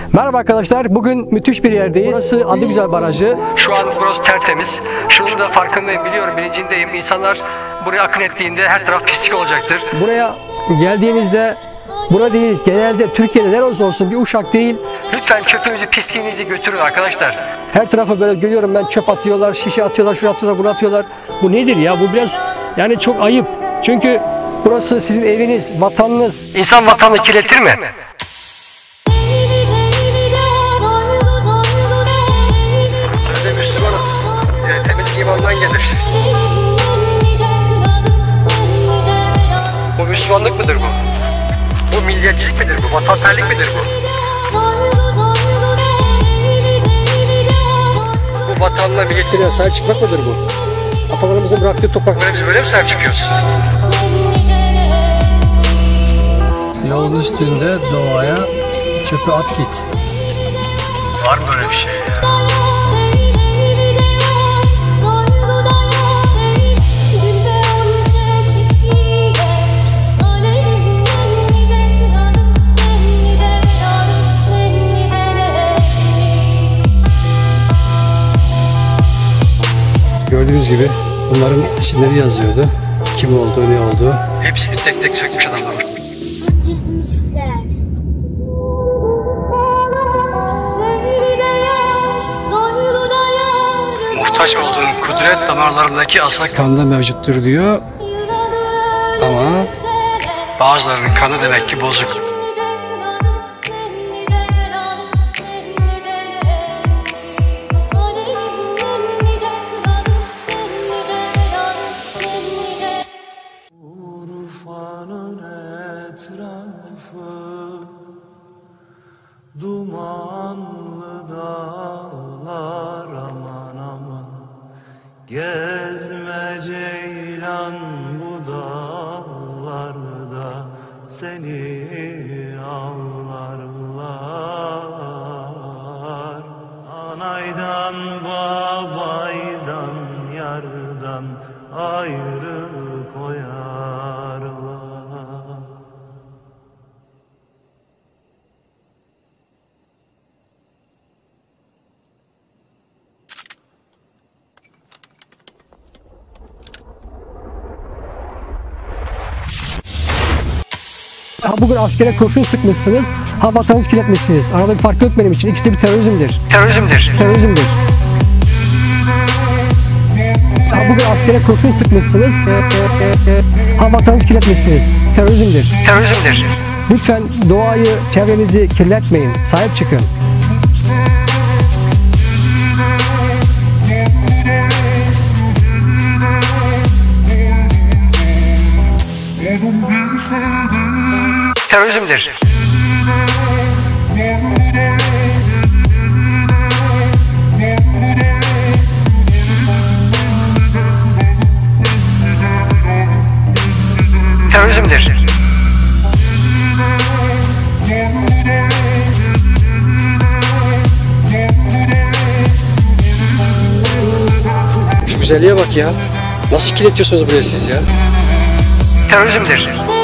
Merhaba arkadaşlar, bugün müthiş bir yerdeyiz. Burası Adıgüzel Barajı. Şu an burası tertemiz. Şunun da farkındayım, biliyorum, bilincindeyim. İnsanlar buraya akın ettiğinde her taraf pislik olacaktır. Buraya geldiğinizde, burada değil, genelde Türkiye'de ne olsun bir Uşak değil, lütfen çöpünüzü, pisliğinizi götürün arkadaşlar. Her tarafa böyle görüyorum ben, çöp atıyorlar, şişe atıyorlar, şunu atıyorlar, bunu atıyorlar. Bu nedir ya? Bu biraz yani çok ayıp. Çünkü burası sizin eviniz, vatanınız. İnsan vatanını kirletir mi? Sözde Müslümanız. Temizlik imandan gelir. Bu Müslümanlık mıdır bu? Bu milliyetçilik midir bu? Vatanperverlik midir bu? Bu vatanla milletine sahip çıkmak mıdır bu? Atalarımızın bıraktığı topraklara biz böyle mi sahip çıkıyoruz? Yolun üstünde doğaya çöpü at git. Var mı böyle bir şey ya? Gördüğünüz gibi bunların isimleri yazıyordu. Kim olduğu, ne olduğu. Hepsini tek tek sökmüş adamlar. Muhtaç olduğun kudret damarlarındaki asak kanda mevcuttur diyor. Ama bazılarının kanı demek ki bozuk. Dumanlı dağlar aman aman, gezme ceylan bu dağlarda, seni avlarlar. Anaydan babaydan yardan ayrı koyarlar. Bugün askere kurşun sıkmışsınız, vatanınızı kirletmişsiniz. Arada bir fark yok benim için. İkisi bir terörizmdir. Terörizmdir. Bugün askere kurşun sıkmışsınız, vatanınızı kirletmişsiniz. Terörizmdir. Lütfen doğayı, çevrenizi kirletmeyin. Sahip çıkın. Terörizmdir. Şu güzelliğe bak ya. Nasıl kirletiyorsunuz buraya siz ya? Terörizmdir.